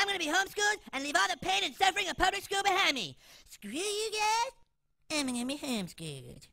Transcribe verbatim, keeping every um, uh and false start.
I'm gonna be homeschooled and leave all the pain and suffering of public school behind me. Screw you guys. I'm gonna be homeschooled.